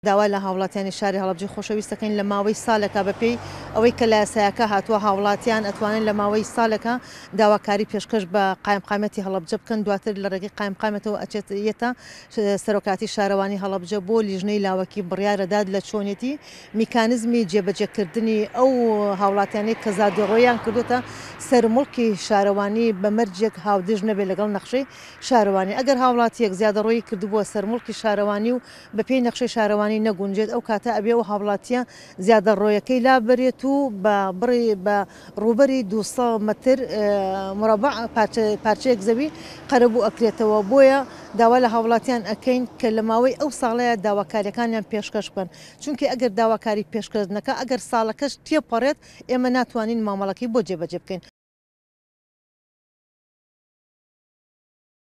داوا لە هاوڵاتیانی شاری هەڵەبجە خۆشەویستەکەین لە ماوەی ساڵێکا بەپێی ئەوەی کە لە یاسایەکە هاتووە هاوڵاتیان ئەتوانن لە ماوەی ساڵێکە داواکاری پێشکەش بە قایمقامەتی هەڵەبجە بکەن دواتر لە ڕێگەی قایمقامەتەوە ئەچێتە سەرۆکاتی شارەوانی هەڵەبجە بۆ لیژنەی لاوەکی بڕیارەداد لە چۆنیەتی میکانزمی جێبەجێکردنی ئەو هاوڵاتیانەی کە زادوڕۆیان کردوتە سەرموڵکی شارەوانی بە مەرجێک هاودێژ نەبێت لەگەڵ نەخشەی شارەوانی ئەگەر هاوڵاتیەک زیادەڕۆیی کردبووە سەرموڵکی شارەوانی و بەپێی نەخشەی شارەوانی نەگونجێت ئەو کاتە ئەبێ و هاوڵاتیە زیادەڕۆیەکەی لابرێت و بە ڕوبەری 200 متر مربع پارچەیەک زەوی قەرەبوو ئەکرێتەوە بۆیە داوا لە هاوڵاتیان ئەەکەین کە لە ماوەی ئەو ساڵەیە داواکاریەکانیان پێشکەش بن چونکە ئەگەر داواکاری پێشکەش نەکە ئەگەر ساڵەکەش تێپەڕێت ئێمە ناتوانین مامەڵەکەی بۆ جێبەجێ بکەین